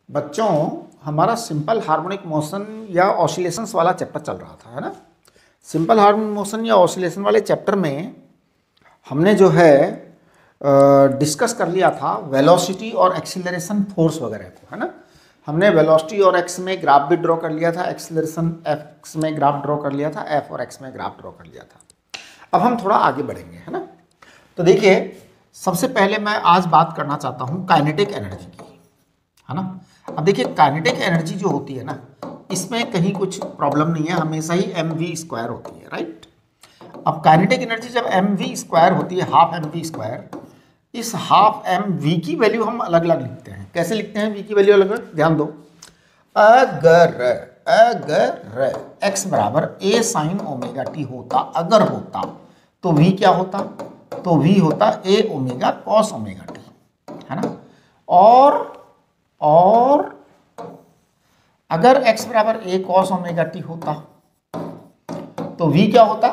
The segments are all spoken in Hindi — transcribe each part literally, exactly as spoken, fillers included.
बच्चों, हमारा सिंपल हार्मोनिक मोशन या ऑसिलेशंस वाला चैप्टर चल रहा था, है ना। सिंपल हार्मोनिक मोशन या ऑसिलेशन वाले चैप्टर में हमने जो है डिस्कस कर लिया था वेलोसिटी और एक्सीलरेशन फोर्स वगैरह को, है ना। हमने वेलोसिटी और एक्स में ग्राफ भी ड्रॉ कर लिया था, एक्सीलरेशन एक्स में ग्राफ ड्रॉ कर लिया था, एफ और एक्स में ग्राफ ड्रॉ कर लिया था। अब हम थोड़ा आगे बढ़ेंगे, है ना। तो देखिए, सबसे पहले मैं आज बात करना चाहता हूँ काइनेटिक एनर्जी की, है ना। अब देखिए, काइनेटिक एनर्जी जो होती है ना, इसमें कहीं कुछ प्रॉब्लम नहीं है, हमेशा ही एम वी स्क्वायर होती है, राइट। अब काइनेटिक एनर्जी जब एम वी स्क्वायर होती है, हाफ एम वी स्क्वायर, इस हाफ एम वी की वैल्यू हम अलग अलग लिखते हैं। कैसे लिखते हैं वी की वैल्यू अलग अलग? ध्यान दो। अगर अगर एक्स बराबर ए साइन ओमेगा टी होता, अगर होता, तो वी क्या होता? तो वी होता a omega cos omega t, है ना। और और अगर x बराबर ए कॉस ओमेगा टी होता तो v क्या होता?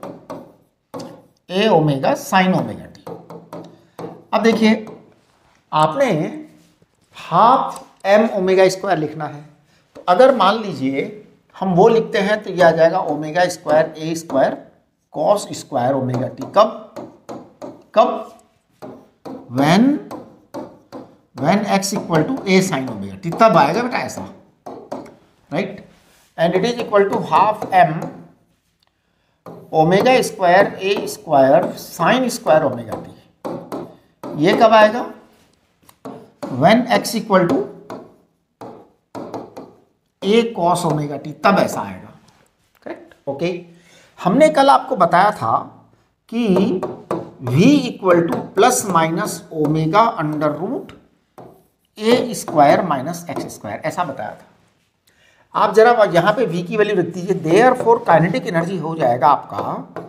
A omega sine omega t. अब देखिए, आपने हाफ एम ओमेगा स्क्वायर लिखना है, तो अगर मान लीजिए हम वो लिखते हैं तो यह आ जाएगा omega square a square cos square omega t. कब कब when when x equal to A sine omega t, तब आएगा बेटा ऐसा, right. And it is equal to half m omega square a square sine square omega T. ये कब आएगा? when x equal to A cos omega t, तब ऐसा आएगा, करेक्ट। ओके, हमने कल आपको बताया था कि v equal to plus minus omega under root a square minus x square, ऐसा बताया था। आप जरा यहां पे v की वैल्यू रख दीजिए। देयरफॉर काइनेटिक एनर्जी हो जाएगा आपका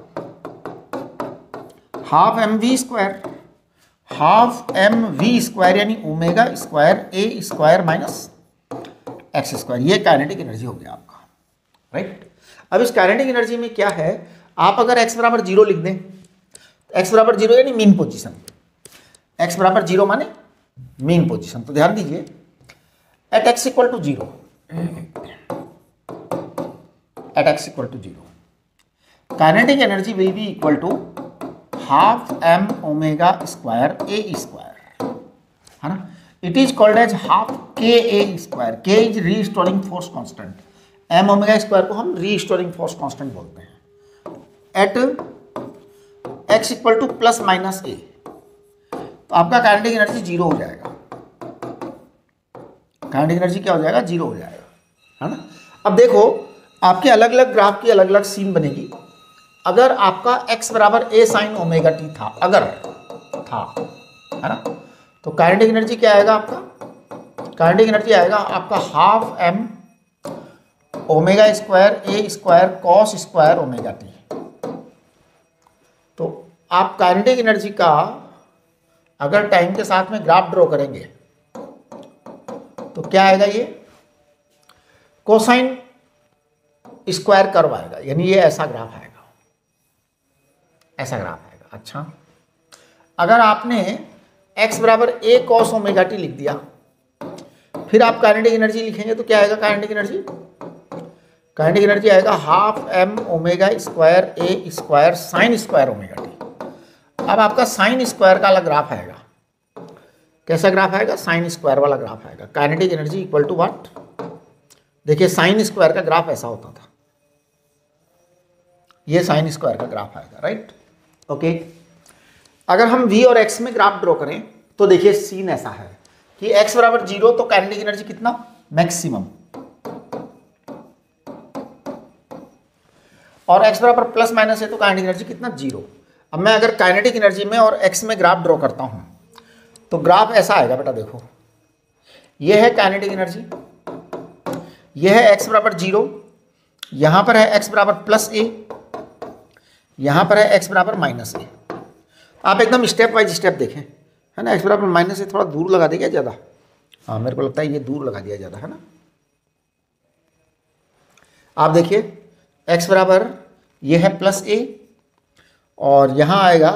half m v square, half m v square यानी omega square a square minus x square. ये काइनेटिक एनर्जी हो गया आपका, राइट। अब इस काइनेटिक एनर्जी में क्या है, आप अगर x बराबर जीरो लिख दें, x बराबर जीरो यानी मीन पोजीशन, x बराबर जीरो माने मीन पोजीशन। तो ध्यान दीजिए, at x equal to zero, at x equal to zero kinetic energy will be equal to half m omega square a square, है ना। It is called as half के ए square. K is restoring force constant, m omega square को हम रीस्टोरिंग फोर्स कांस्टेंट बोलते हैं। At x equal to plus minus a, तो आपका काइनेटिक एनर्जी जीरो हो जाएगा। काइनेटिक एनर्जी क्या हो जाएगा? जीरो हो जाएगा, है ना। अब देखो, आपके अलग अलग ग्राफ की अलग अलग सीन बनेगी। अगर आपका x बराबर ए साइन ओमेगा टी था, अगर था, है ना, तो काइनेटिक एनर्जी क्या आएगा आपका? काइनेटिक एनर्जी आएगा आपका half m omega square a square cos square omega t. तो आप काइनेटिक एनर्जी का अगर टाइम के साथ में ग्राफ ड्रॉ करेंगे तो क्या आएगा? ये कोसाइन स्क्वायर कर्व आएगा, यानी ये ऐसा ग्राफ आएगा, ऐसा ग्राफ आएगा। अच्छा, अगर आपने x बराबर ए कॉस ओमेगा टी लिख दिया, फिर आप काइनेटिक एनर्जी लिखेंगे तो क्या आएगा? काइनेटिक एनर्जी काइनेटिक एनर्जी आएगा half m omega square a square sine square omega t. अब आपका साइन स्क्वायर का अलग ग्राफ आएगा। कैसा ग्राफ आएगा? साइन स्क्वायर वाला ग्राफ आएगा। Kinetic energy equal to what? देखिए, साइन स्क्वायर का ग्राफ ऐसा होता था, ये साइन स्क्वायर का ग्राफ आएगा, राइट। ओके, अगर हम v और x में ग्राफ ड्रॉ करें तो देखिए सीन ऐसा है कि x बराबर जीरो, तो काइनेटिक एनर्जी कितना? मैक्सिमम। और x बराबर प्लस माइनस है तो काइनेटिक एनर्जी कितना? जीरो। अब मैं अगर काइनेटिक एनर्जी में और x में ग्राफ ड्रॉ करता हूं तो ग्राफ ऐसा आएगा बेटा। देखो, ये है काइनेटिक एनर्जी, ये है x बराबर जीरो, यहां पर है x बराबर प्लस ए, यहां पर है x बराबर माइनस ए। आप एकदम स्टेप वाइज स्टेप देखें, है ना। x बराबर माइनस ए थोड़ा दूर लगा दिया ज़्यादा, हाँ मेरे को लगता है ये दूर लगा दिया ज़्यादा, है ना। आप देखिए, x बराबर ये है प्लस ए, और यहाँ आएगा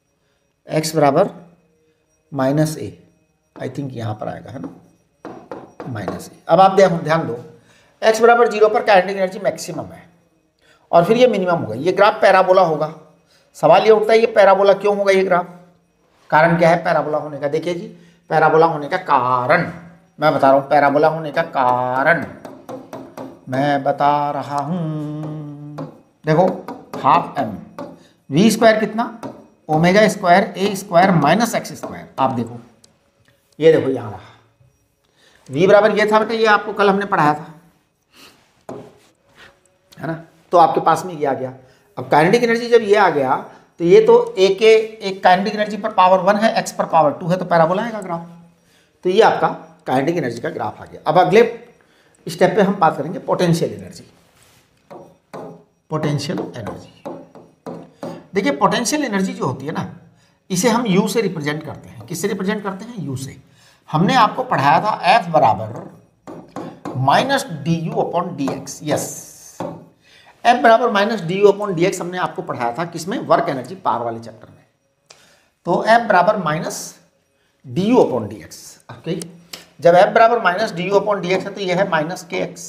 x बराबर माइनस ए। आई थिंक यहाँ पर आएगा, है ना। Minus a. अब आप देखो, ध्यान दो, x बराबर जीरो पर काइनेटिक एनर्जी मैक्सिमम है और फिर ये मिनिमम होगा। ये ग्राफ पैराबोला होगा। सवाल ये उठता है ये पैराबोला क्यों होगा ये ग्राफ, कारण क्या है पैराबोला होने का? देखिए जी, पैराबोला होने का कारण मैं बता रहा हूँ, पैराबोला होने का कारण मैं बता रहा हूँ। देखो हाफ एम वी स्क्वायर कितना, omega square a square minus x square. आप देखो, ये देखो यहाँ रहा v बराबर ये था बेटा, ये आपको कल हमने पढ़ाया था, है ना? तो आपके पास में ये आ गया। अब काइनेटिक एनर्जी जब ये आ गया तो ये तो a के एक काइनेटिक एनर्जी पर पावर वन है, x पर पावर टू है, तो पैराबोला आएगा ग्राफ। तो ये आपका काइनेटिक एनर्जी का ग्राफ आ गया। अब अगले स्टेप पे हम बात करेंगे पोटेंशियल एनर्जी। पोटेंशियल एनर्जी, देखिए पोटेंशियल एनर्जी जो होती है ना, इसे हम U से रिप्रेजेंट करते हैं। किससे रिप्रेजेंट करते हैं? U से। हमने आपको पढ़ाया था F बराबर minus d u upon d x. Yes, F बराबर minus d u upon d x हमने आपको पढ़ाया था किसमें? वर्क एनर्जी पावर वाले चैप्टर में। तो F बराबर minus d u upon d x. Okay, जब F बराबर minus d u upon d x है तो यह है माइनस के एक्स।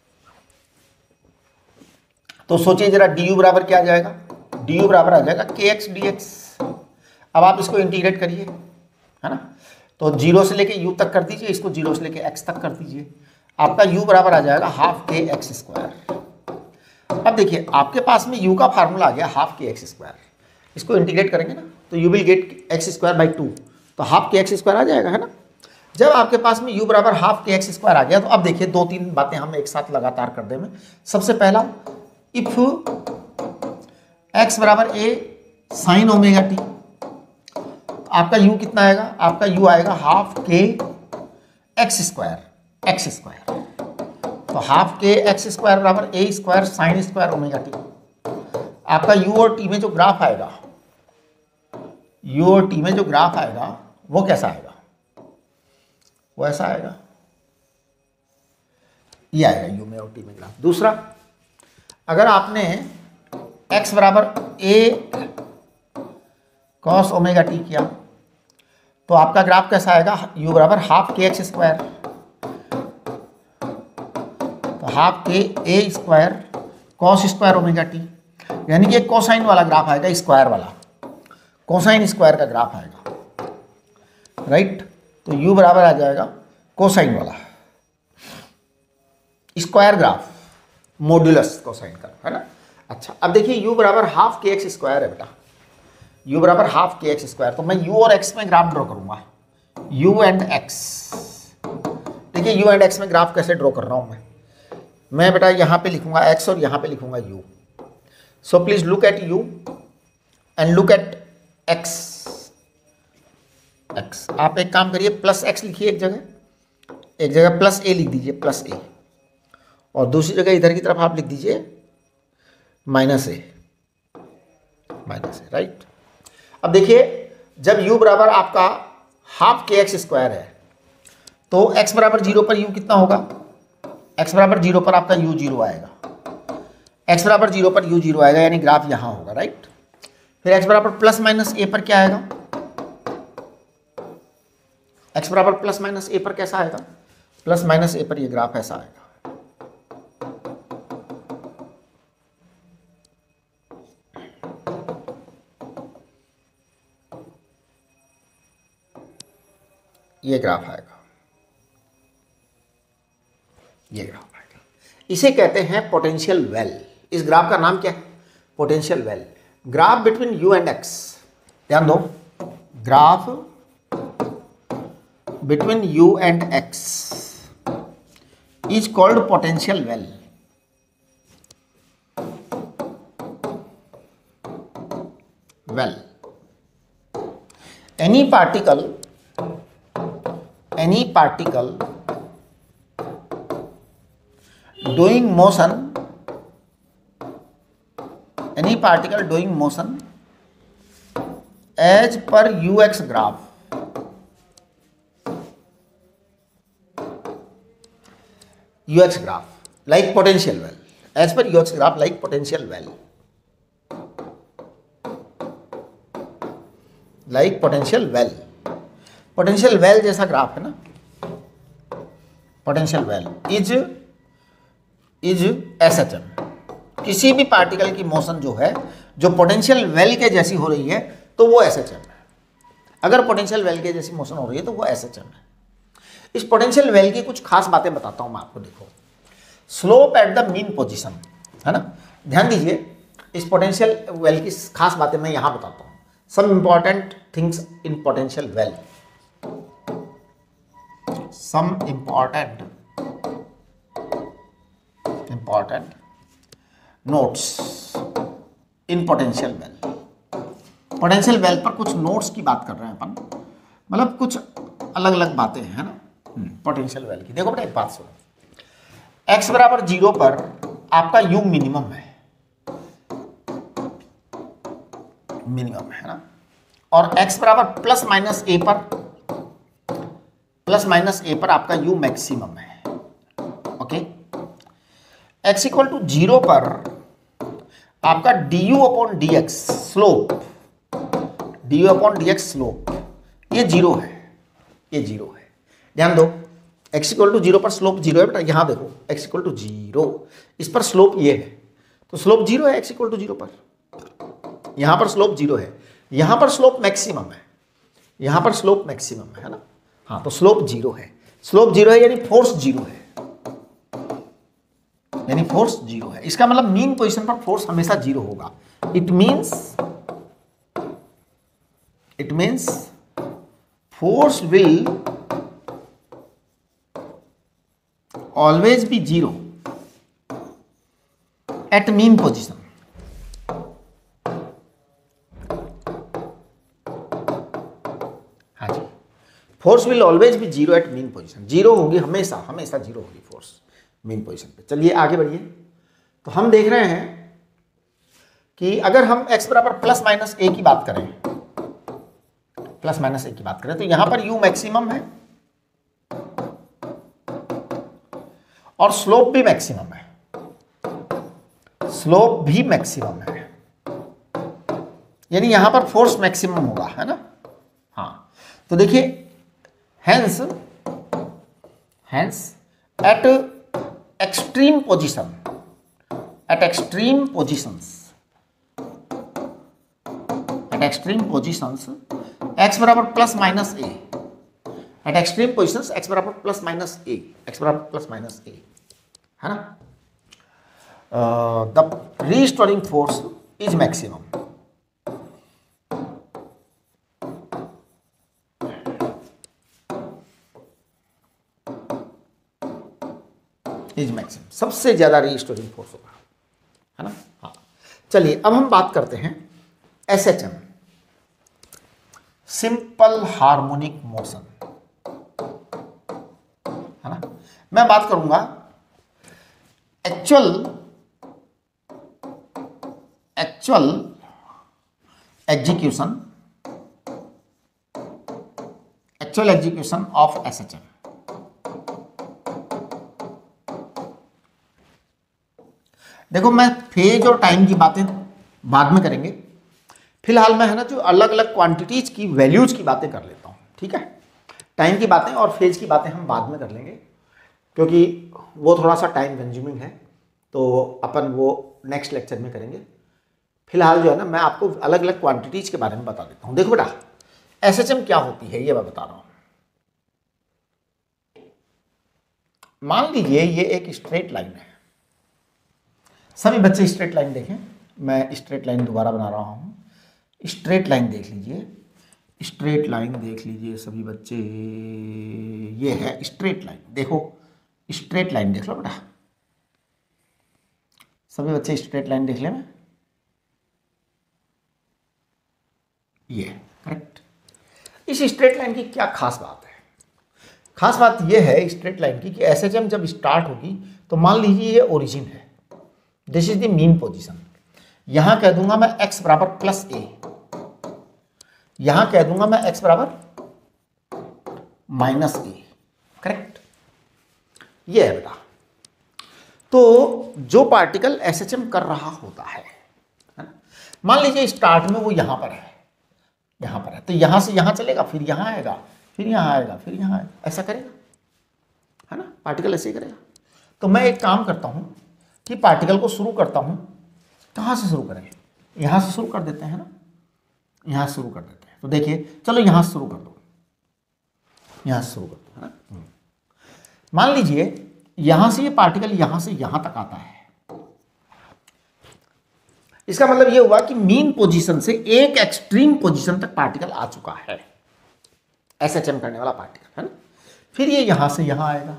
तो सोचिए जरा, डी यू बराबर क्या आ जाएगा? डी यू बराबर आ जाएगा के एक्स डी एक्स। अब आप इसको इंटीग्रेट करिए, है ना? तो जीरो से लेके यू तक कर दीजिए, इसको जीरो से लेके एक्स तक कर दीजिए, आपका यू बराबर आ जाएगा हाफ के एक्स स्क्वायर। अब देखिए आपके पास में यू का फार्मूला आ गया हाफ के एक्स स्क्वायर, इसको इंटीग्रेट करेंगे ना तो you will get x square by two, तो हाफ के एक्स स्क्वायर आ जाएगा, है ना? जब आपके पास में u बराबर हाफ के एक्स स्क्वायर आ गया तो अब देखिए दो तीन बातें हम एक साथ लगातार कर दें। सबसे पहला, इफ x बराबर a साइन ओमेगा टी, आपका u कितना आएगा? आपका u आएगा half k x square x square. तो हाफ के एक्स स्क्वायर बराबर a square sine square omega t. आपका u और t में जो ग्राफ आएगा, u और t में जो ग्राफ आएगा वो कैसा आएगा? वो ऐसा आएगा, ये आएगा u में और t में ग्राफ। दूसरा, अगर आपने x बराबर a कॉस ओमेगा टी किया तो आपका ग्राफ कैसा आएगा? u बराबर हाफ के एक्स स्क्वायर, तो हाफ के ए square cos square omega t, यानी कि एक कोसाइन वाला ग्राफ आएगा, स्क्वायर वाला, कोसाइन स्क्वायर का ग्राफ आएगा, राइट? तो u बराबर आ जाएगा कोसाइन वाला स्क्वायर ग्राफ, मॉड्यूलस कोसाइन का, है ना? अच्छा, अब देखिए u बराबर हाफ के एक्स स्क्वायर है बेटा, u बराबर हाफ के एक्स स्क्वायर। तो मैं u और x में ग्राफ ड्रॉ करूंगा, u एंड x। देखिए u एंड x में ग्राफ कैसे ड्रॉ कर रहा हूं मैं मैं बेटा यहाँ पे लिखूंगा x और यहाँ पे लिखूंगा u। So please look at u and look at x। x आप एक काम करिए, प्लस x लिखिए एक जगह, एक जगह प्लस a लिख दीजिए, प्लस a, और दूसरी जगह इधर की तरफ आप लिख दीजिए minus a, minus a, right? अब देखिए जब u बराबर आपका हाफ के एक्स स्क्वायर है तो x बराबर जीरो पर u कितना होगा? x बराबर जीरो पर आपका u जीरो आएगा, x बराबर जीरो पर u जीरो आएगा, यानी ग्राफ यहाँ होगा, राइट? फिर x बराबर प्लस माइनस ए पर क्या आएगा? x बराबर प्लस माइनस ए पर कैसा आएगा? प्लस माइनस ए पर ये ग्राफ ऐसा आएगा। ये ग्राफ आएगा, ये ग्राफ आएगा। इसे कहते हैं पोटेंशियल वेल। इस ग्राफ का नाम क्या है? Potential well. Graph between u and x, ध्यान दो, graph between u and x is called potential well. Well, any particle any particle doing motion any particle doing motion as per ux graph ux graph like potential well, as per ux graph like potential well, like potential well। Potential well जैसा ग्राफ है ना, potential well is is S H M. किसी भी पार्टिकल की मोशन जो है जो पोटेंशियल वेल के जैसी हो रही है तो वो एस एच एम है। अगर पोटेंशियल वेल के जैसी मोशन हो रही है तो वो एस एच एम है। इस पोटेंशियल वेल की कुछ खास बातें बताता हूं मैं आपको। देखो, slope at the mean position, है ना। ध्यान दीजिए, इस पोटेंशियल वेल की खास बातें मैं यहां बताता हूं। Some important things in potential well, some important important notes in potential well. Potential well पर कुछ नोट्स की बात कर रहे हैं अपन, मतलब कुछ अलग अलग बातें हैं ना पोटेंशियल वेल की। देखो बेटा, एक बात सुनो, x बराबर जीरो पर आपका u मिनिमम है, मिनिमम है ना, और x बराबर प्लस माइनस ए पर, प्लस माइनस ए पर आपका u मैक्सिमम है। Okay, x equal to zero पर आपका du upon d x slope, du upon d x slope, ये जीरो है, ये जीरो है। ध्यान दो, x इक्वल टू जीरो पर स्लोप जीरो है बेटा। यहां देखो, x इक्वल टू जीरो, इस पर स्लोप ये है, तो स्लोप जीरो है x इक्वल टू जीरो पर। यहां पर स्लोप जीरो है, यहां पर स्लोप मैक्सिमम है, यहां पर स्लोप मैक्सिमम है ना। हाँ, तो स्लोप जीरो है, स्लोप जीरो है यानी फोर्स जीरो है, यानी फोर्स जीरो है। इसका मतलब मीन पोजीशन पर फोर्स हमेशा जीरो होगा। It means it means force will always be zero at mean position. हाँ जी, force will always be zero at mean position. Zero होगी हमेशा, हमेशा जीरो होगी फोर्स मीन पोजीशन पे। चलिए आगे बढ़िए। तो हम देख रहे हैं कि अगर हम x बराबर प्लस माइनस ए की बात करें, प्लस माइनस ए की बात करें, तो यहां पर u मैक्सिमम है और स्लोप भी मैक्सिमम है, स्लोप भी मैक्सिमम है, यानी यहां पर फोर्स मैक्सिमम होगा, है ना। हाँ, तो देखिए, hence hence at extreme position, at extreme positions, at extreme positions x बराबर plus minus a, at extreme positions x बराबर प्लस माइनस ए, x बराबर प्लस माइनस ए, है ना। The restoring force is maximum, is maximum, सबसे ज्यादा रीस्टोरिंग फोर्स होगा, है ना। हाँ, चलिए अब हम बात करते हैं S H M, simple harmonic motion, है ना। मैं बात करूंगा actual actual execution actual execution of S H M. देखो, मैं फेज और टाइम की बातें बाद में करेंगे, फिलहाल मैं है ना जो अलग अलग क्वांटिटीज की वैल्यूज की बातें कर लेता हूं, ठीक है। टाइम की बातें और फेज की बातें हम बाद में कर लेंगे, क्योंकि वो थोड़ा सा टाइम कंज्यूमिंग है, तो अपन वो नेक्स्ट लेक्चर में करेंगे। फिलहाल जो है ना मैं आपको अलग अलग क्वांटिटीज के बारे में बता देता हूं। देखो बेटा, एस एच एम क्या होती है ये मैं बता रहा हूं। मान लीजिए ये एक स्ट्रेट लाइन है, सभी बच्चे स्ट्रेट लाइन देखें, मैं स्ट्रेट लाइन दोबारा बना रहा हूं। स्ट्रेट लाइन देख लीजिए, स्ट्रेट लाइन देख लीजिए सभी बच्चे, ये है स्ट्रेट लाइन। देखो, स्ट्रेट लाइन देख लो बेटा, सभी बच्चे स्ट्रेट लाइन देख लें। ये करेक्ट। इस स्ट्रेट लाइन की क्या खास बात है? खास बात ये है स्ट्रेट लाइन की कि एस एच एम जब स्टार्ट होगी तो मान लीजिए ये ओरिजिन है, this is the mean position. यहां कह दूंगा मैं x बराबर प्लस ए, यहां कह दूंगा मैं x बराबर माइनस ए, करेक्ट। ये है बेटा। तो जो पार्टिकल एस एच एम कर रहा होता है, है ना, मान लीजिए स्टार्ट में वो यहां पर है, यहां पर है, तो यहां से यहां चलेगा, फिर यहां आएगा, फिर यहां आएगा, फिर यहां आएगा, ऐसा करेगा, है ना। पार्टिकल ऐसे ही करेगा। तो मैं एक काम करता हूँ कि पार्टिकल को शुरू करता हूँ, कहाँ से शुरू करें, यहाँ से शुरू कर देते हैं ना, यहाँ से शुरू कर देते हैं। तो देखिए चलो यहाँ से शुरू कर दो, यहाँ से शुरू कर दो, है ना। मान लीजिए यहाँ से ये पार्टिकल यहाँ से यहाँ तक आता है, इसका मतलब ये हुआ कि मीन पोजीशन से एक एक्सट्रीम पोजीशन तक पार्टिकल आ चुका है, एसएचएम करने वाला पार्टिकल, है ना। फिर ये यहां से यहां आएगा,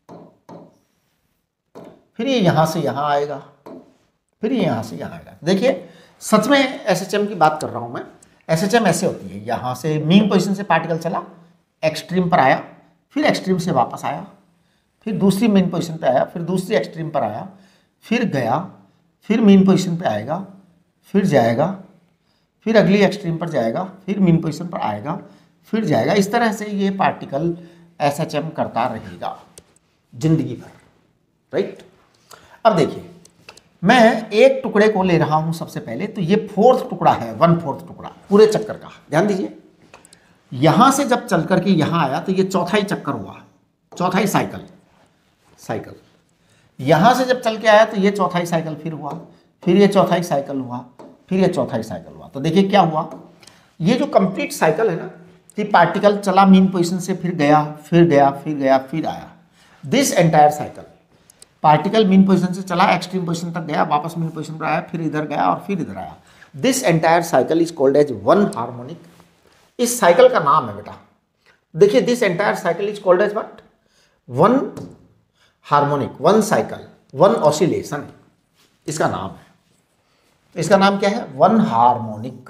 फिर ये यहां से यहां आएगा, फिर ये यहां से यहां आएगा। देखिए सच में एसएचएम की बात कर रहा हूं मैं। एसएचएम ऐसे होती है, यहां से मीन पोजीशन से पार्टिकल चला, एक्सट्रीम पर आया, फिर एक्सट्रीम से वापस आया, फिर दूसरी मीन पोजीशन पे आया, फिर दूसरी एक्सट्रीम पर आया, फिर गया, फिर मीन पोजीशन पे आएगा, फिर जाएगा, फिर अगली एक्सट्रीम पर जाएगा, फिर मीन पोजीशन पर आएगा, फिर जाएगा। इस तरह से ये पार्टिकल एसएचएम करता रहेगा जिंदगी भर, राइट। अब देखिए मैं एक टुकड़े को ले रहा हूं सबसे पहले, तो ये फोर्थ टुकड़ा है, वन फोर्थ टुकड़ा पूरे चक्कर का। ध्यान दीजिए, यहां से जब चल करके यहां आया तो ये चौथाई चक्कर हुआ, चौथाई साइकिल साइकिल यहां से जब चल के आया तो ये चौथाई साइकिल फिर हुआ, फिर ये चौथाई साइकिल हुआ, फिर ये चौथाई साइकिल हुआ। तो देखिए क्या हुआ, ये जो कंप्लीट साइकिल है ना, कि पार्टिकल चला मीन पोजीशन से, फिर गया, फिर गया, फिर गया, फिर आया, this entire cycle, particle mean position से चला, एक्सट्रीम पोजीशन तक गया, वापस मीन पोजीशन पर आया, फिर इधर गया और फिर इधर आया, this entire cycle is called as one harmonic. इस साइकिल का नाम है बेटा, देखिए this entire cycle is called as what, one harmonic, one cycle, one oscillation, इसका नाम है। इसका नाम क्या है, वन हार्मोनिक,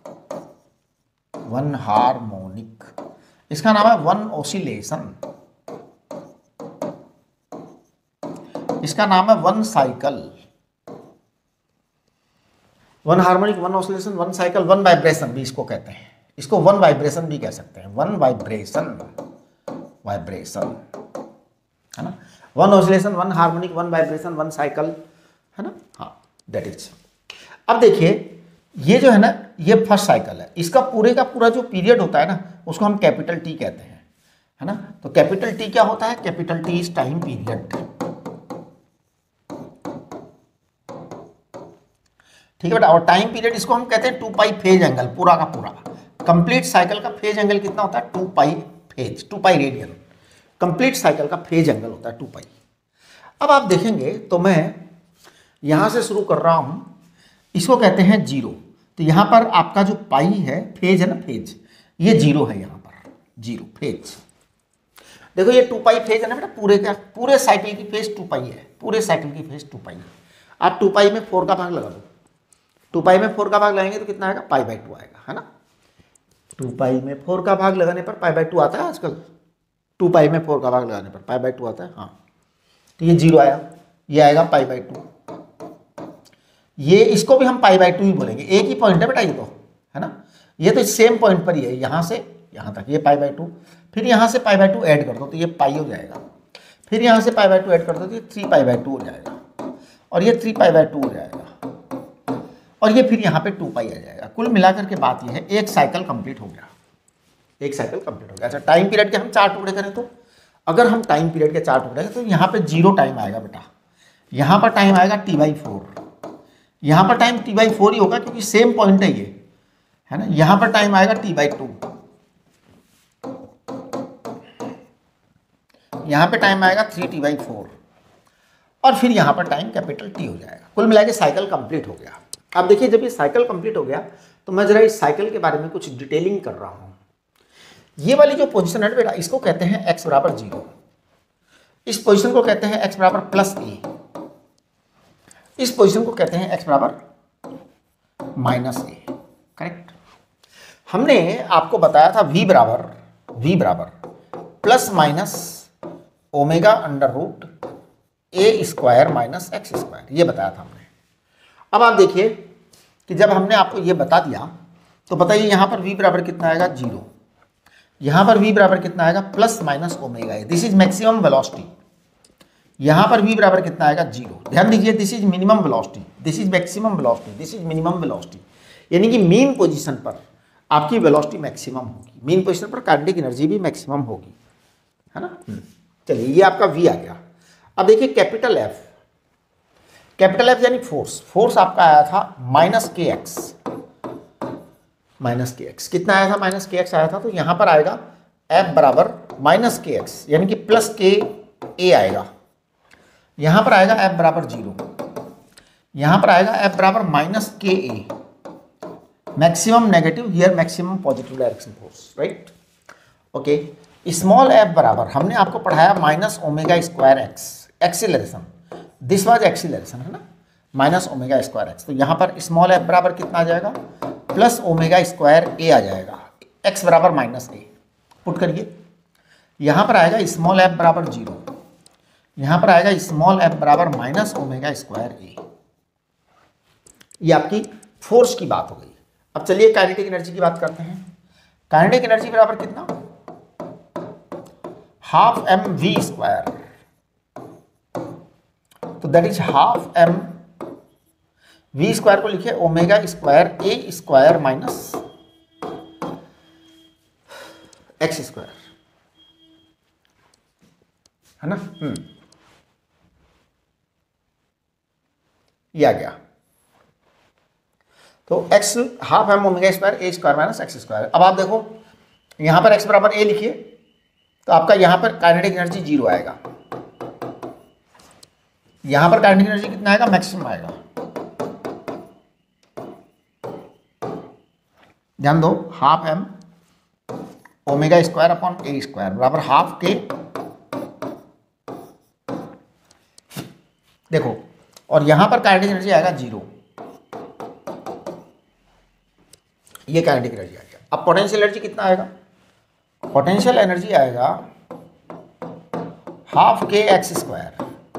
वन हार्मोनिक। इसका नाम है वन ऑसिलेशन, इसका नाम है one cycle. One harmonic, one oscillation, one cycle, one vibration भी इसको कहते हैं, इसको वन वाइब्रेशन भी कह सकते हैं, वन वाइब्रेशन, वाइब्रेशन, है ना। One oscillation, one harmonic, one vibration, one cycle, है ना। हाँ दैट इज। अब देखिए ये जो है ना, ये फर्स्ट साइकिल है, इसका पूरे का पूरा जो पीरियड होता है ना, उसको हम कैपिटल टी कहते हैं, है ना। तो कैपिटल टी क्या होता है, capital T is time period, ठीक है बेटा। और टाइम पीरियड इसको हम कहते हैं टू पाई फेज एंगल, पूरा का पूरा कंप्लीट साइकिल का फेज एंगल कितना होता है, two pi phase, two pi radian, complete cycle का फेज एंगल होता है टू पाई। अब आप देखेंगे तो मैं यहां से शुरू कर रहा हूं, इसको कहते हैं जीरो। तो यहां पर आपका जो पाई है, फेज है ना, फेज, ये जीरो है, यहां पर जीरो फेज। देखो ये टू पाई फेज है ना बेटा, पूरे का पूरे साइकिल की फेज टू पाई है, पूरे साइकिल की फेज टू पाई है। आप टू पाई में फोर का भाग लगा दो, टू पाई में फोर का भाग लगाएंगे तो कितना आएगा, पाई बाई टू आएगा, है ना। टू पाई में फोर का भाग लगाने पर पाई बाई टू आता है आजकल, टू पाई में फोर का भाग लगाने पर पाई बाई टू आता है, हाँ। तो ये जीरो आया, ये आएगा पाई बाई टू, ये इसको भी हम पाई बाई टू ही बोलेंगे, एक ही पॉइंट है बेटा ये तो, है ना। ये तो सेम पॉइंट पर ही है, यहाँ से यहाँ तक ये पाई बाई टू, फिर यहाँ से पाई बाई टू ऐड कर दो तो ये पाई हो जाएगा, फिर यहाँ से पाई बाई टू ऐड कर दो तो ये थ्री पाई बाई टू हो जाएगा, और ये थ्री पाई बाई टू हो जाएगा, और ये फिर यहाँ पे टू पाई आ जाएगा। कुल मिलाकर के बात ये है, एक साइकिल कंप्लीट हो गया, एक साइकिल कंप्लीट हो गया। अच्छा टाइम पीरियड के हम चार टुकड़े करें तो, अगर हम टाइम पीरियड के चार टुकड़े करें तो यहाँ पे जीरो टाइम आएगा बेटा, यहाँ पर टाइम आएगा टी बाई फोर, यहाँ पर टाइम टी बाई फोर ही होगा क्योंकि सेम पॉइंट है ये, है ना। यहाँ पर टाइम आएगा टी बाई टू, यहाँ पे टाइम आएगा थ्री टी बाई फोर, और फिर यहाँ पर टाइम कैपिटल टी हो जाएगा। कुल मिला के साइकिल कंप्लीट हो गया। अब देखिए जब ये साइकिल कंप्लीट हो गया तो मैं जरा इस साइकिल के बारे में कुछ डिटेलिंग कर रहा हूँ। ये वाली जो पोजीशन है बेटा, इसको कहते हैं एक्स बराबर जीरो, इस पोजीशन को कहते हैं एक्स बराबर प्लस ए, इस पोजीशन को कहते हैं एक्स बराबर माइनस ए, करेक्ट। हमने आपको बताया था v बराबर v बराबर plus minus omega under root a square minus x square, ये बताया था हमने। अब आप देखिए कि जब हमने आपको ये बता दिया तो बताइए यहाँ पर v बराबर कितना आएगा, जीरो, यहाँ पर v बराबर कितना आएगा, plus minus omega a, this is maximum velocity. यहाँ पर v बराबर कितना आएगा, जीरो। ध्यान दीजिए this is minimum velocity, this is maximum velocity, this is minimum velocity, यानी कि मीन पोजीशन पर आपकी वेलोसिटी मैक्सिमम होगी, मीन पोजीशन पर काइनेटिक एनर्जी भी मैक्सिमम होगी, है ना। चलिए ये आपका v आ गया। अब देखिए कैपिटल एफ, कैपिटल एफ यानी फोर्स, फोर्स आपका आया था minus K x, minus K x कितना आया था, माइनस के एक्स आया था। तो यहां पर आएगा एफ बराबर माइनस के एक्स यानी कि प्लस के ए आएगा, यहां पर आएगा एफ बराबर जीरो, यहां पर आएगा एफ बराबर minus k a, maximum negative, here maximum positive direction force, right. Okay, small f बराबर हमने आपको पढ़ाया minus omega square x, acceleration, this was acceleration है ना, माइनस ओमेगा स्क्वायर एक्स। तो यहाँ पर स्मॉल एफ बराबर कितना आ जाएगा, प्लस ओमेगा स्क्वायर ए आ जाएगा, एक्स बराबर माइनस ए, पुट करिए। यहाँ पर आएगा स्मॉल एफ बराबर जीरो, यहाँ पर आएगा स्मॉल एफ बराबर माइनस ओमेगा स्क्वायर ए। ये आपकी फोर्स की बात हो गई। अब चलिए काइनेटिक एनर्जी की बात करते हैं। काइनेटिक एनर्जी बराबर कितना, हाफ एम वी स्क्वायर, तो that is half m v square को लिखिए omega square a square minus x square, है ना। हम्म ये आ गया। तो x half m omega square a square minus x square. अब आप देखो यहां पर x बराबर ए लिखिए, तो आपका यहां पर काइनेटिक एनर्जी जीरो आएगा, यहां पर काइनेटिक एनर्जी कितना आएगा, मैक्सिमम आएगा। ध्यान दो, half m omega square upon a square बराबर हाफ के, देखो, और यहां पर काइनेटिक एनर्जी आएगा जीरो, ये काइनेटिक एनर्जी आ गया। अब पोटेंशियल एनर्जी कितना आएगा, पोटेंशियल एनर्जी आएगा half k x square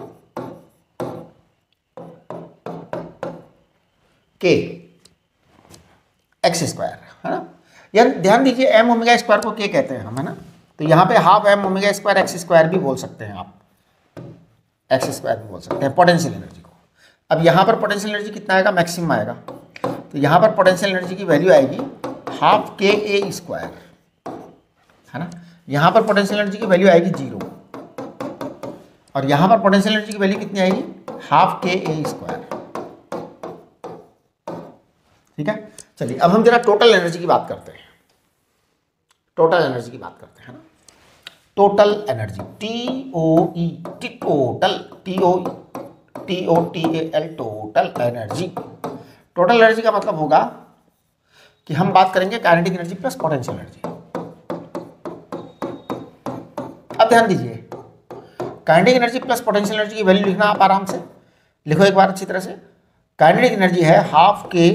k x square, है ना। यार ध्यान दीजिए एम ओमेगा स्क्वायर को के कहते हैं हम, है ना। तो यहाँ पे half m omega square x square भी बोल सकते हैं आप, एक्स स्क्वायर भी बोल सकते हैं पोटेंशियल एनर्जी को। अब यहाँ पर पोटेंशियल एनर्जी कितना आएगा, मैक्सिमम आएगा। तो यहाँ पर पोटेंशियल एनर्जी की वैल्यू आएगी हाफ के ए स्क्वायर, है ना। यहाँ पर पोटेंशियल एनर्जी की वैल्यू आएगी जीरो, और यहाँ पर पोटेंशियल एनर्जी की वैल्यू कितनी आएगी, हाफ के ए स्क्वायर, ठीक है। चलिए अब हम जरा टोटल एनर्जी की बात करते हैं, टोटल एनर्जी की बात करते हैं ना। Total energy t o e, total, t o t o t a l, total energy. Total energy का मतलब होगा कि हम बात करेंगे kinetic energy plus potential energy. अब ध्यान दीजिए, kinetic energy plus potential energy की वैल्यू लिखना आप आराम से लिखो एक बार अच्छी तरह से। काइनेटिक एनर्जी है हाफ के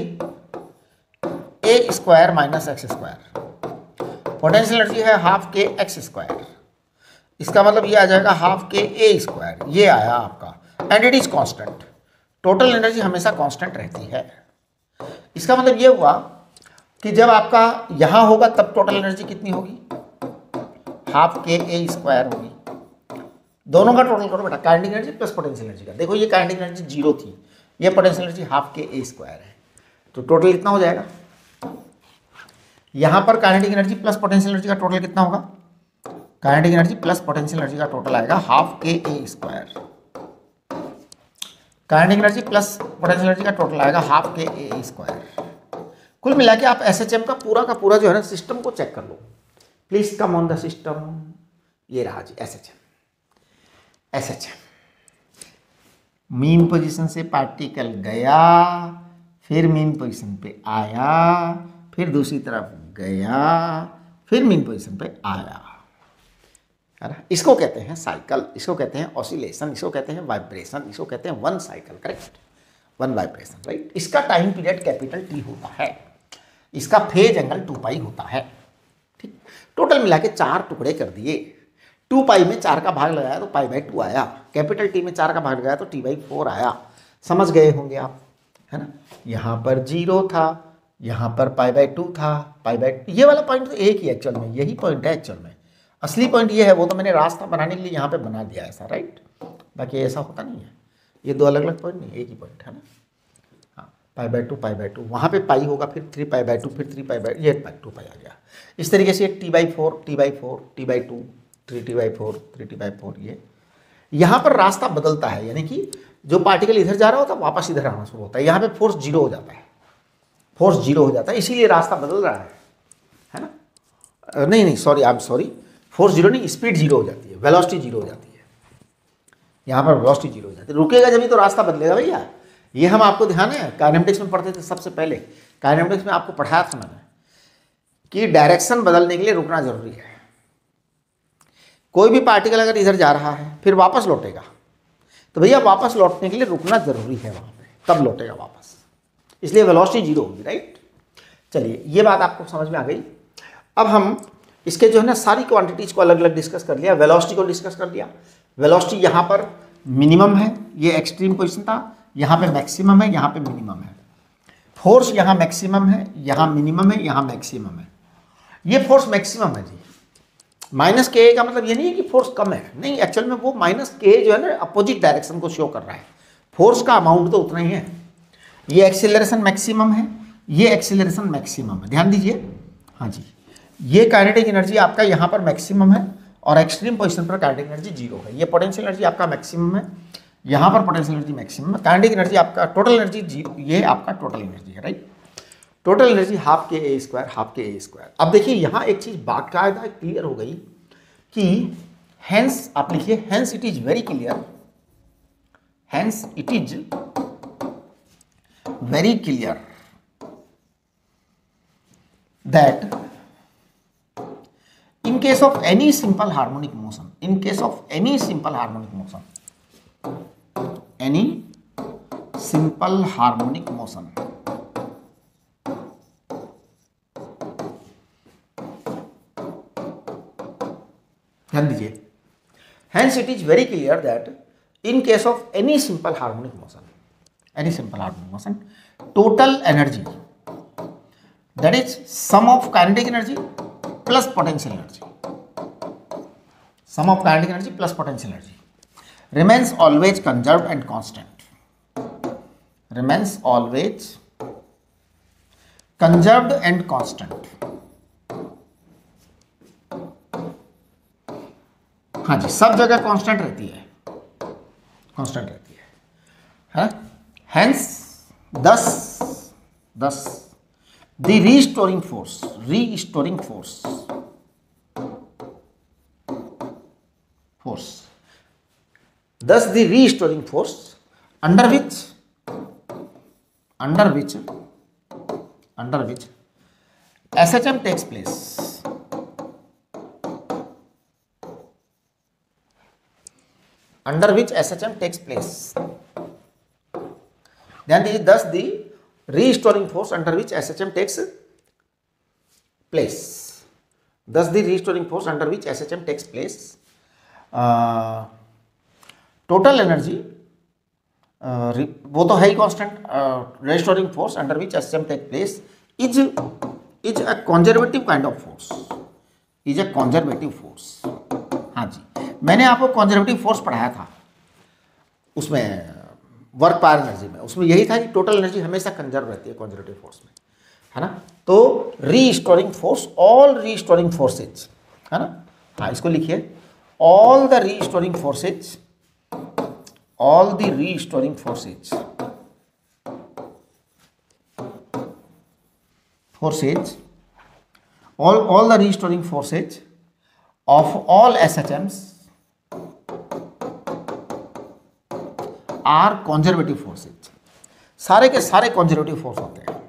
ए square minus x square, potential energy है हाफ के एक्स स्क्वायर, इसका मतलब ये आ जाएगा हाफ के ए स्क्वायर, ये आया आपका, and it is constant. Total energy हमेशा कांस्टेंट रहती है। इसका मतलब ये हुआ कि जब आपका यहां होगा तब टोटल एनर्जी कितनी होगी, हाफ के ए स्क्वायर होगी। दोनों का टोटल करो बेटा, kinetic energy plus potential energy का। देखो ये काइनेटिक एनर्जी जीरो थी, ये पोटेंशियल एनर्जी हाफ के ए स्क्वायर है, तो टोटल कितना हो जाएगा, यहां पर kinetic energy plus potential energy का टोटल कितना होगा, kinetic energy plus potential energy का टोटल आएगा हाफ के ए square, kinetic energy plus potential energy का टोटल आएगा हाफ के ए स्क्वायर। कुल मिला के आप एसएचएम का पूरा का पूरा जो है ना सिस्टम को चेक कर लो, please come on the system. ये रहा जी एसएचएम, एसएचएम मीन पोजीशन से पार्टिकल गया, फिर मीन पोजीशन पे आया, फिर दूसरी तरफ गया, फिर मीन पोजीशन पे आया, है ना। इसको कहते हैं साइकिल, इसको कहते हैं ऑसिलेशन, इसको कहते हैं वाइब्रेशन, इसको कहते हैं one cycle, correct, one vibration, right. इसका टाइम पीरियड कैपिटल टी होता है, इसका फेज एंगल टू पाई होता है, ठीक। टोटल मिला के चार टुकड़े कर दिए, टू पाई में चार का भाग लगाया तो पाई बाई टू आया, कैपिटल टी में चार का भाग लगाया तो टी बाई फोर आया। समझ गए होंगे आप, है ना। यहाँ पर जीरो था, यहाँ पर पाई बाई टू था, पाई बाई, ये वाला पॉइंट तो एक ही एक्चुअल में, यही पॉइंट है एक्चुअल में। असली पॉइंट ये है, वो तो मैंने रास्ता बनाने के लिए यहाँ पे बना दिया ऐसा, राइट। बाकी ऐसा होता नहीं है, ये दो अलग अलग पॉइंट नहीं, एक ही पॉइंट है ना। हाँ, pi by two, pi by two, वहाँ पे पाई होगा, फिर थ्री पाई बाई टू, फिर थ्री पाई बाई, ये पाई टू पाई आ गया। इस तरीके से T by four, T by four, T by two, three T by four, three T by four, ये यहाँ पर रास्ता बदलता है, यानी कि जो पार्टिकल इधर जा रहा होता है वापस इधर आना शुरू होता है, यहाँ पे फोर्स जीरो हो जाता है, फोर्स जीरो हो जाता है, इसीलिए रास्ता बदल रहा है है ना। नहीं नहीं sorry I am sorry, force zero नहीं, स्पीड जीरो हो जाती है, वेलोसिटी जीरो हो जाती है, यहाँ पर वेलोसिटी जीरो हो जाती है। रुकेगा जब ही तो रास्ता बदलेगा भैया। ये हम आपको ध्यान है काइनेमेटिक्स में पढ़ते थे सबसे पहले, काइनेमेटिक्स में आपको पढ़ाया था मैंने कि डायरेक्शन बदलने के लिए रुकना जरूरी है। कोई भी पार्टिकल अगर इधर जा रहा है फिर वापस लौटेगा, तो भैया वापस लौटने के लिए रुकना जरूरी है वहाँ पे, तब लौटेगा वापस, इसलिए वेलोसिटी जीरो होगी, राइट। चलिए ये बात आपको समझ में आ गई। अब हम इसके जो है ना सारी क्वांटिटीज को अलग अलग डिस्कस कर लिया, वेलोसिटी को डिस्कस कर लिया। वेलोसिटी यहाँ पर मिनिमम है, ये एक्सट्रीम पोजिशन था, यहाँ पे मैक्सिमम है, यहाँ पे मिनिमम है। फोर्स यहाँ मैक्सिमम है, यहाँ मिनिमम है, यहाँ मैक्सिमम है। ये फोर्स मैक्सिमम है जी। माइनस के का मतलब ये नहीं है कि फोर्स कम है, नहीं, एक्चुअल में वो माइनस के जो है ना अपोजिट डायरेक्शन को शो कर रहा है, फोर्स का अमाउंट तो उतना ही है। ये एक्सीलरेशन मैक्सिमम है, ये एक्सीलरेशन मैक्सिमम है, ध्यान दीजिए। हाँ जी, ये काइनेटिक एनर्जी आपका यहाँ पर मैक्सिमम है और एक्सट्रीम पोजीशन पर काइनेटिक एनर्जी जीरो है। ये पोटेंशियल एनर्जी आपका मैक्सिमम है, यहाँ पर पोटेंशियल एनर्जी मैक्सिमम है, काइनेटिक एनर्जी आपका टोटल एनर्जी जीरो, ये आपका टोटल एनर्जी है, राइट। टोटल एनर्जी हाफ के ए स्क्वायर, हाफ के ए स्क्वायर। अब देखिए यहाँ एक चीज बाकायदा क्लियर हो गई कि हेंस, आप लिखिए hence it is very clear, hence it is very clear that in case of any simple harmonic motion, in case of any simple harmonic motion, any simple harmonic motion, ध्यान दीजिए, hence it is very clear that in case of any simple harmonic motion, any simple harmonic motion, total energy, that is sum of kinetic energy plus potential energy, sum of kinetic energy plus potential energy remains always conserved and constant, remains always conserved and constant। हाँ जी, सब जगह कांस्टेंट रहती है, कांस्टेंट रहती है, है। Hence thus thus the restoring force, restoring force, force thus the restoring force under which under which under which S H M takes place, under which S H M takes place, then the thus the restoring force under which S H M takes place, thus the restoring force under which S H M takes place, uh, total energy uh, वो तो है ही constant, restoring force under which S M take place is is a conservative kind of force, is a conservative force. हाँ जी, मैंने आपको कंजर्वेटिव फोर्स पढ़ाया था उसमें वर्क पावर एनर्जी में, उसमें यही था कि टोटल एनर्जी हमेशा कंजर्व रहती है कंजर्वेटिव फोर्स में, है ना। तो restoring force, all restoring forces, है ना। हाँ, इसको लिखिए, all the restoring forces, all the restoring forces, forces, all all the restoring forces of all S H Ms are conservative forces। सारे के सारे कंजर्वेटिव फोर्स होते हैं।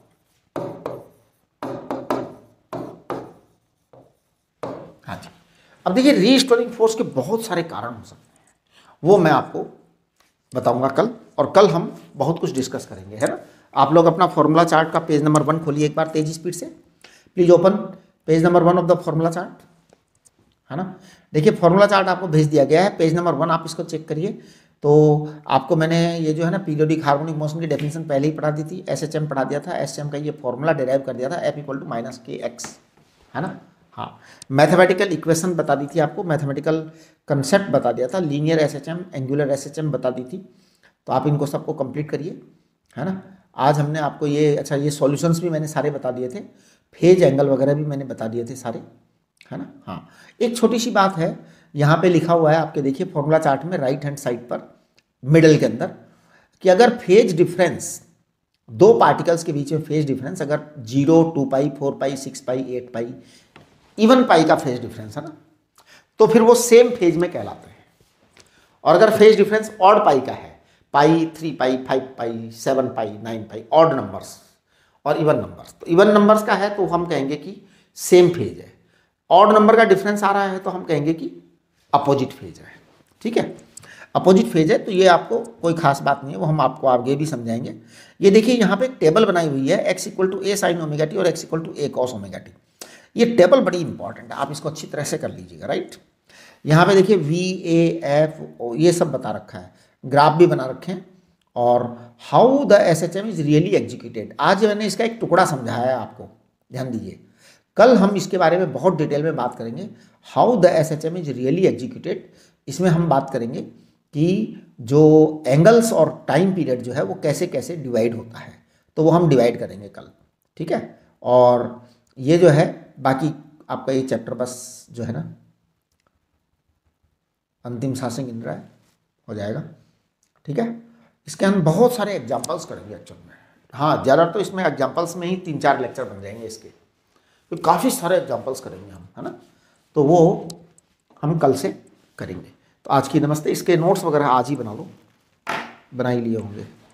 हाँ जी, अब देखिए रीस्टोरिंग फोर्स के बहुत सारे कारण हो सकते हैं, वो मैं आपको बताऊंगा कल, और कल हम बहुत कुछ डिस्कस करेंगे, है ना। आप लोग अपना फॉर्मूला चार्ट का पेज नंबर वन खोलिए एक बार तेजी स्पीड से, please open page number one of the formula chart, है ना। देखिए फॉर्मूला चार्ट आपको भेज दिया गया है, पेज नंबर वन, आप इसको चेक करिए। तो आपको मैंने ये जो है ना पीरियोडिक हार्मोनिक मोशन की डेफिनेशन पहले ही पढ़ा दी थी, एस एच एम पढ़ा दिया था, एस एच एम का ये फॉर्मूला डिराइव कर दिया था, F equal to minus K X, है ना। हाँ, मैथमेटिकल इक्वेशन बता दी थी आपको, मैथमेटिकल कंसेप्ट बता दिया था, लीनियर एसएचएम, एंगुलर एसएचएम बता दी थी। तो आप इनको सबको कंप्लीट करिए, है ना। आज हमने आपको ये, अच्छा ये सॉल्यूशंस भी मैंने सारे बता दिए थे, फेज एंगल वगैरह भी मैंने बता दिए थे सारे, है ना। हाँ, एक छोटी सी बात है, यहाँ पे लिखा हुआ है आपके, देखिए फॉर्मूला चार्ट में राइट हैंड साइड पर मिडल के अंदर, कि अगर फेज डिफरेंस, दो पार्टिकल्स के बीच में फेज डिफरेंस अगर zero, two pi, four pi, six pi, eight pi, even pi का फेज डिफरेंस है ना, तो फिर वो सेम फेज में कहलाते हैं। और अगर फेज डिफरेंस ऑड पाई का है, pi, three pi, five pi, seven pi, nine pi, odd numbers, और इवन नंबर्स, तो इवन नंबर्स का है तो हम कहेंगे कि सेम फेज है। ऑड नंबर का डिफरेंस आ रहा है तो हम कहेंगे कि अपोजिट फेज है। ठीक है, अपोजिट फेज है, तो ये आपको कोई खास बात नहीं है, वो हम आपको आगे भी समझाएंगे। ये देखिए यहाँ पे एक टेबल बनाई हुई है, X equal to A sine omega T और X equal to A cos omega T. ये टेबल बड़ी इंपॉर्टेंट है, आप इसको अच्छी तरह से कर लीजिएगा। राइट, यहाँ पे देखिए वी ए एफ ये सब बता रखा है, ग्राफ भी बना रखे हैं, और how the S H M is really executed. आज मैंने इसका एक टुकड़ा समझाया है आपको, ध्यान दीजिए। कल हम इसके बारे में बहुत डिटेल में बात करेंगे, how the S H M is really executed. इसमें हम बात करेंगे कि जो एंगल्स और टाइम पीरियड जो है वो कैसे कैसे डिवाइड होता है, तो वो हम डिवाइड करेंगे कल। ठीक है, और ये जो है बाकी आपका ये चैप्टर बस जो है ना अंतिम सांसें गिन रहा है, हो जाएगा। ठीक है, इसके हम बहुत सारे एग्जाम्पल्स करेंगे एक्चुअल में। हाँ, ज़्यादा तो इसमें एग्जाम्पल्स में ही तीन चार लेक्चर बन जाएंगे इसके, तो काफ़ी सारे एग्जाम्पल्स करेंगे हम, है ना, तो वो हम कल से करेंगे। तो आज की नमस्ते, इसके नोट्स वगैरह आज ही बना लो, बना ही लिए होंगे।